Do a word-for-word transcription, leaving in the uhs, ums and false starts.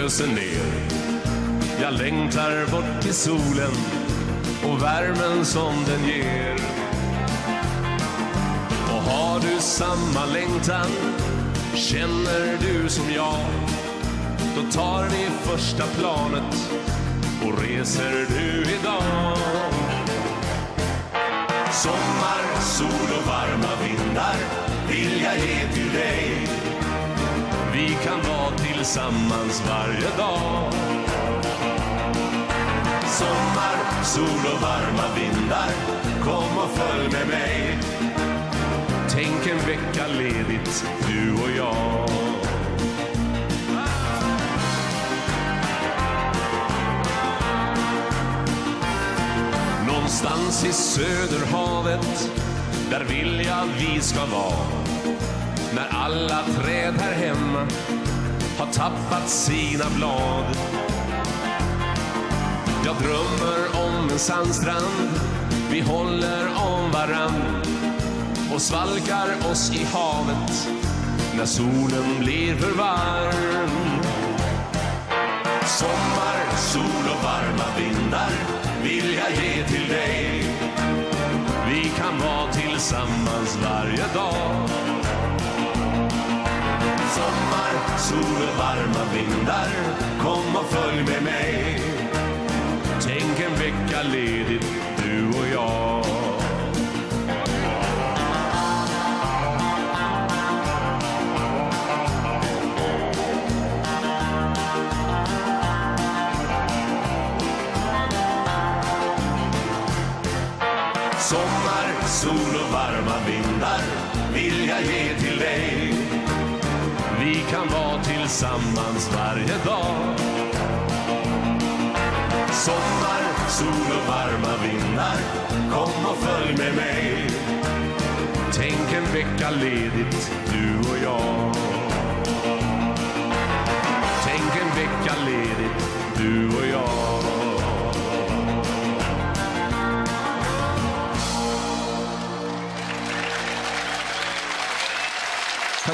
bussen ner. Jag längtar bort till solen och värmen som den ger. Och har du samma längtan, känner du som jag, då tar ni första planet och reser du idag. Sommar, sol och varma vindar vill jag ge till dig. Vi kan vara tillsammans varje dag. Sommar, sol och varma vindar, kom och följ med mig. Tänk en vecka ledigt, du och jag. Någonstans i Söderhavet, där vill jag vi ska vara. När alla träd här hemma har tappat sina blad. Jag drömmer om en sandstrand, vi håller om varann och svalkar oss i havet när solen blir för varm. Sommar, sol och varma vindar vill jag ge till dig. Vi kan vara tillsammans varje dag. Sommar, sol och varma vindar, kom och följ med mig. Tänk en vecka ledigt, du och jag. Sommar, sol och varma vindar vill jag ge till dig. Vi kan vara tillsammans varje dag. Sommar, sol och varma vindar, kom och följ med mig. Tänk en vecka ledigt, du och jag. Tänk en vecka ledigt, du och jag.